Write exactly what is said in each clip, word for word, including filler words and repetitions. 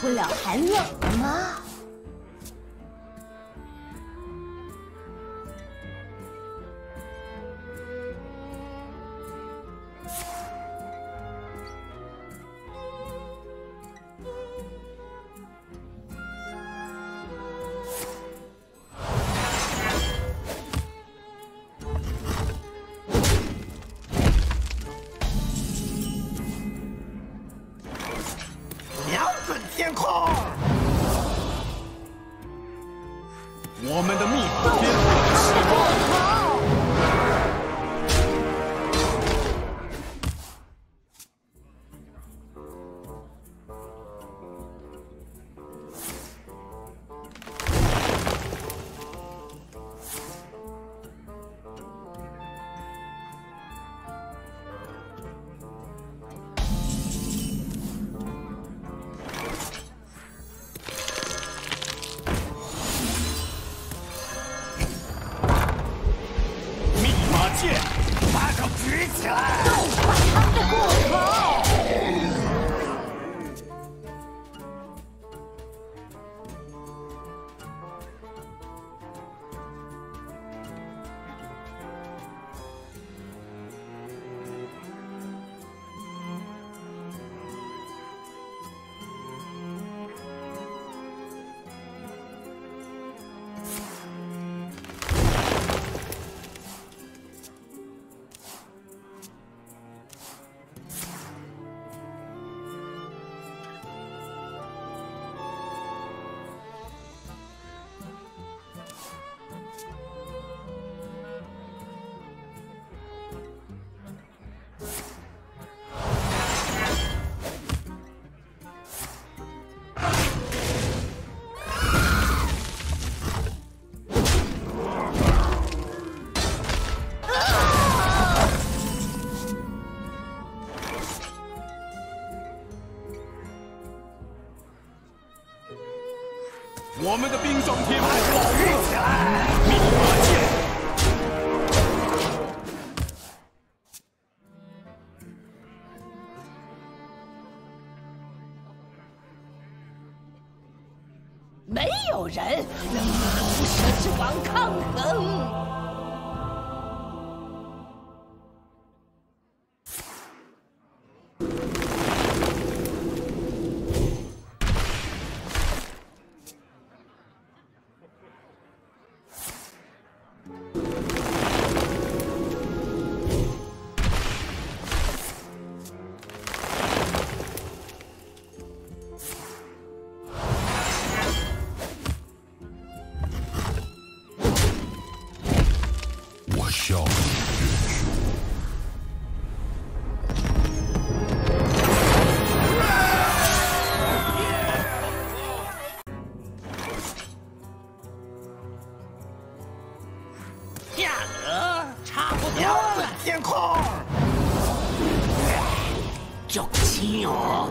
不了寒冷了吗？ 天空， 我们的秘法天空。 把手举起来！ 动画他的过口。 我们的冰霜天空， 举起来！密码剑。 没有人能与毒蛇之王抗衡。 笑你认输。 价格差不多。瞄准天空， 重击哦！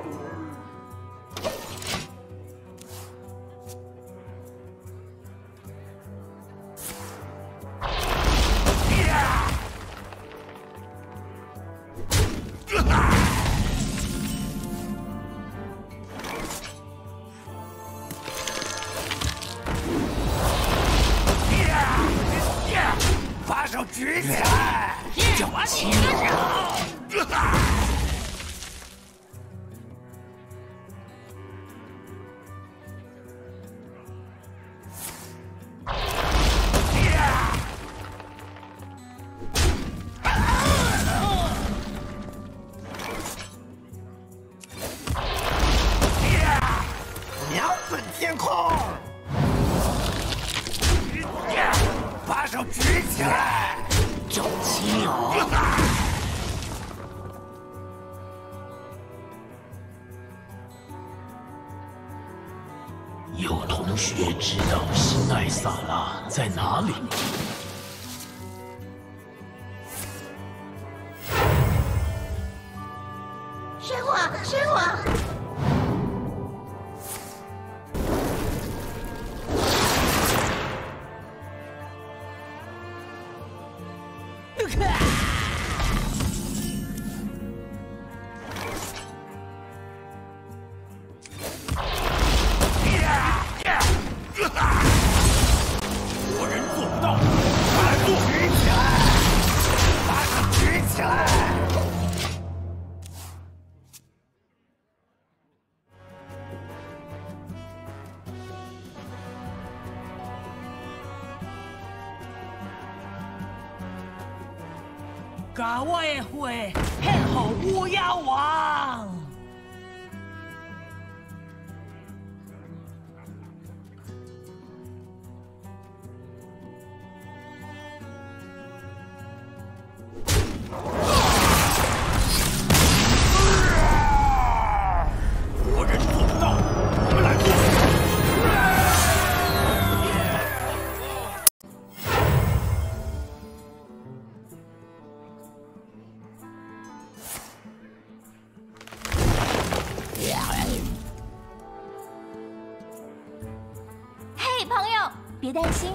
把手举起来！ 就亲我！ 瞄准天空！把手举起来！ 重击哦！ 有同学知道新艾萨拉在哪里吗？ 神火，神火！ 甲我的血献给乌鸦王。 国人做不到，我们来做。 嘿，朋友，别担心。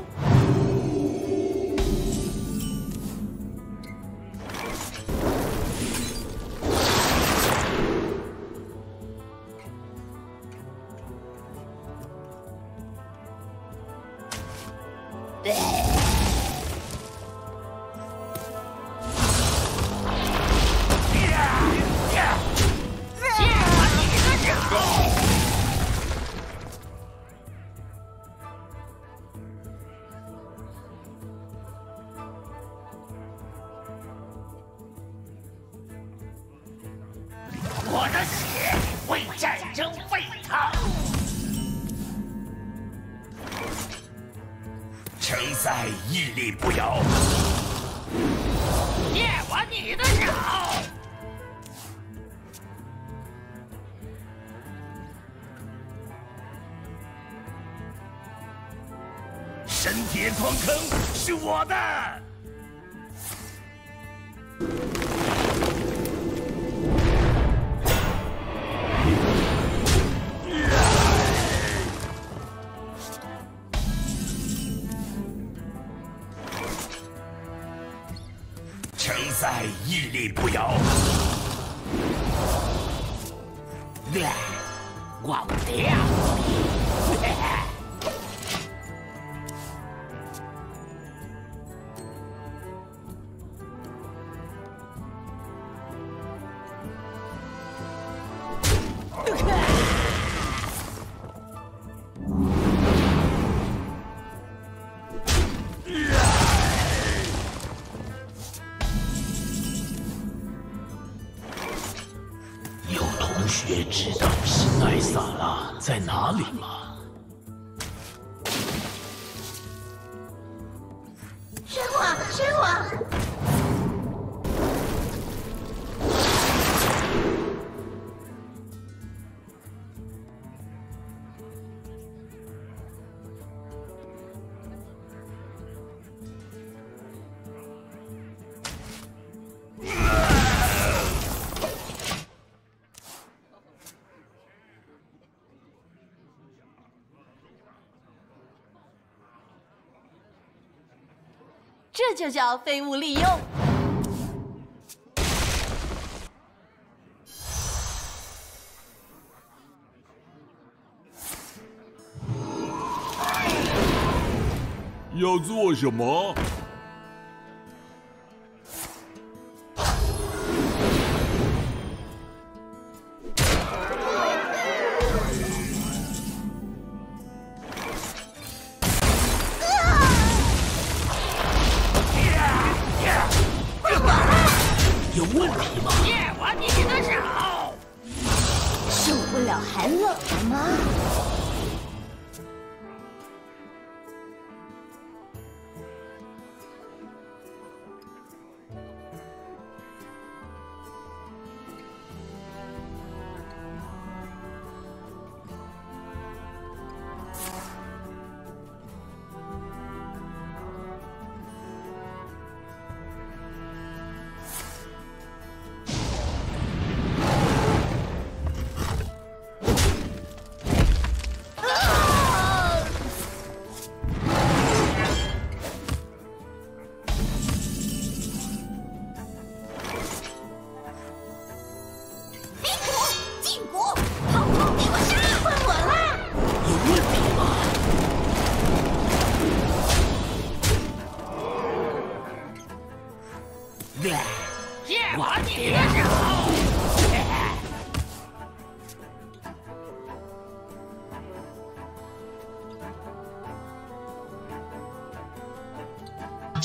我的血为战争沸腾， 城塞屹立不摇。 灭完你的手！ 神铁矿坑是我的。 城塞屹立不摇。 忘掉！ 有同学知道新艾萨拉在哪里吗？ 神火，神火！ 这就叫废物利用。 要做什么？ 有问题吗？ 灭完你的手！ 受不了寒冷了吗？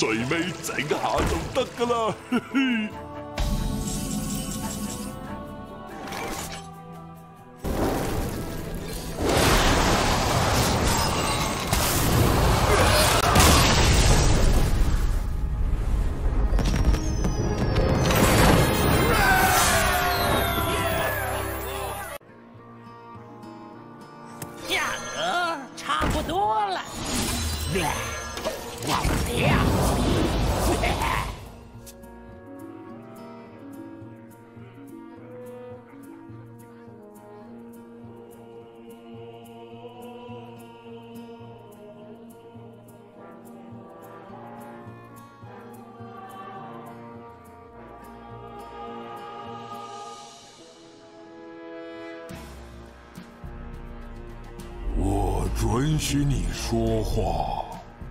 最尾整下就得噶啦，嘿嘿。 价格差不多了，忘掉。 我准许你说话。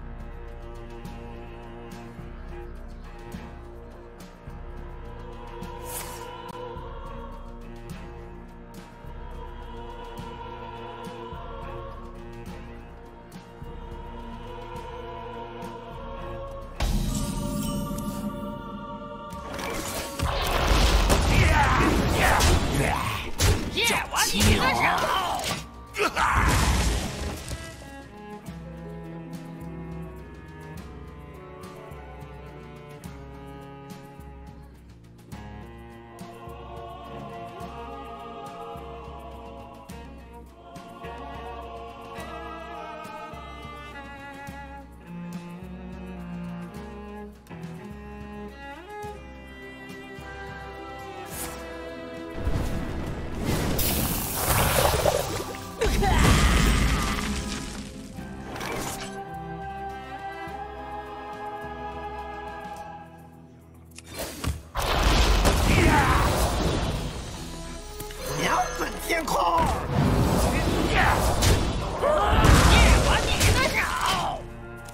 借我你的手！ 瞄准天空！ 借我你的手！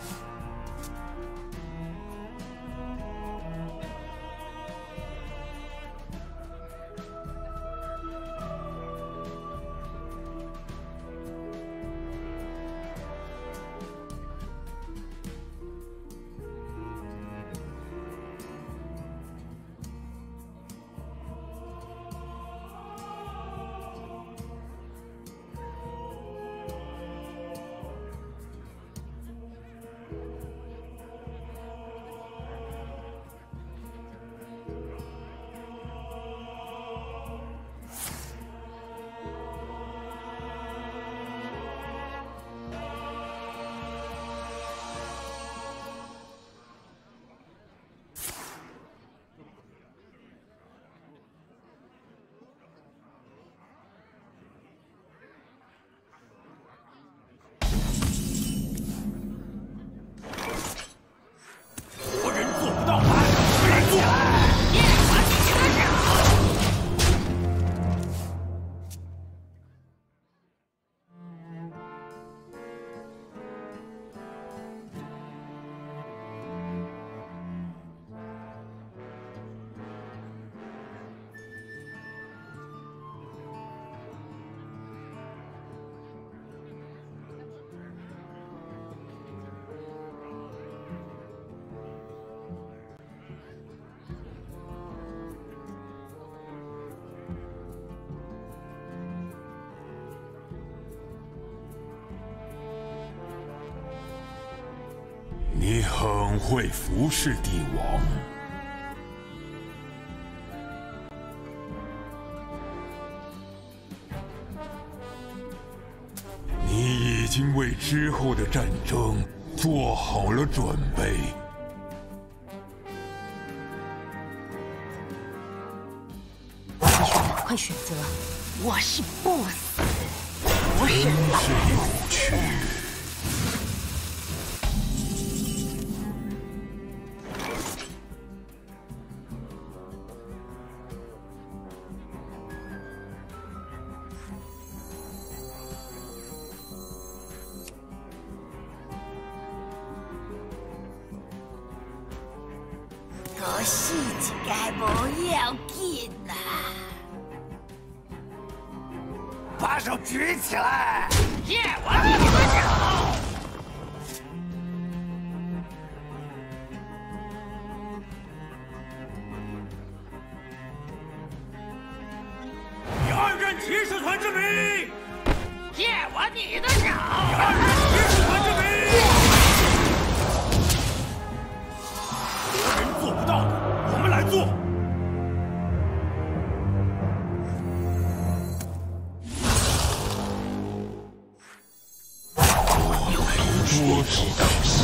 活人做不到，人做。 借我你的手！ 你很会服侍帝王。你已经为之后的战争做好了准备。 快选择，我是不死，不是真老是有趣。 多死一个无要紧啦。 把手举起来！ 借我你的手！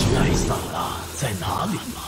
新艾萨拉在哪里吗？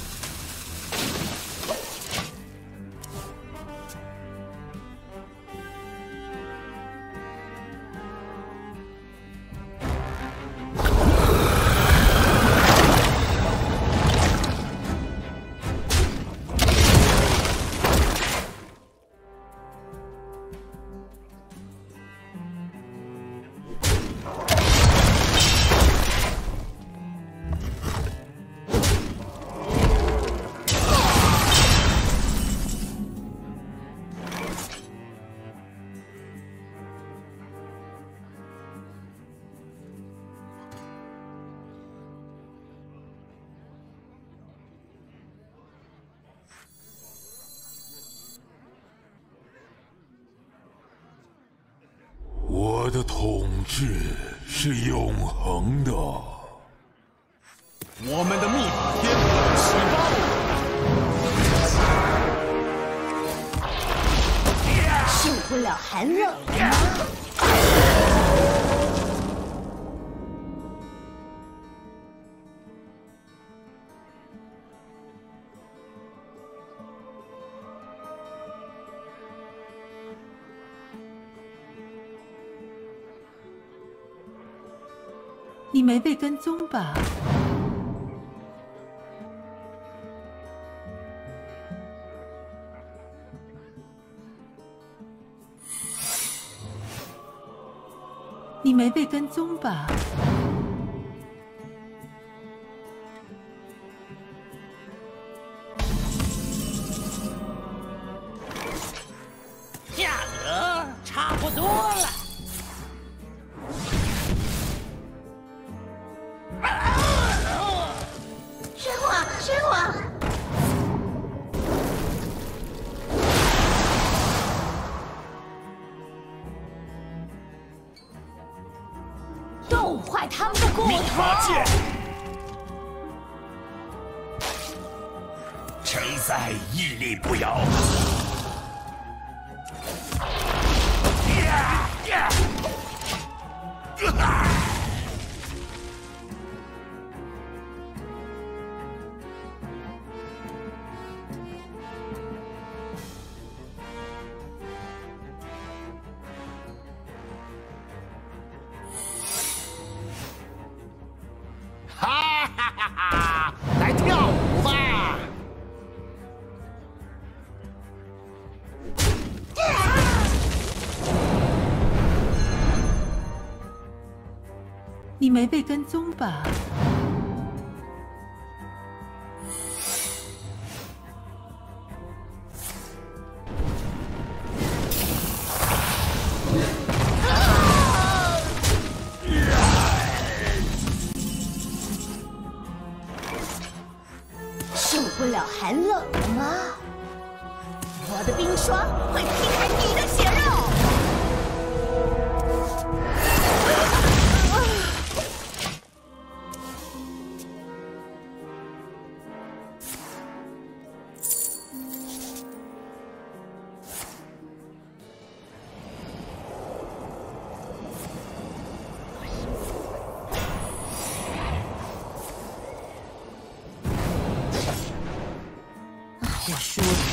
我的统治是永恒的。 我们的秘法天启发我。 受不了寒冷了吗？ 你没被跟踪吧？你没被跟踪吧？ 价格差不多了。 神火，神火！ 冻坏他们的骨秘法头！ 剑， 谁在屹立不摇？呀呀！啊！ 哈哈哈哈！来跳舞吧！ 你没被跟踪吧？ 受不了寒冷了吗？我的冰霜会劈开你的血肉！我说。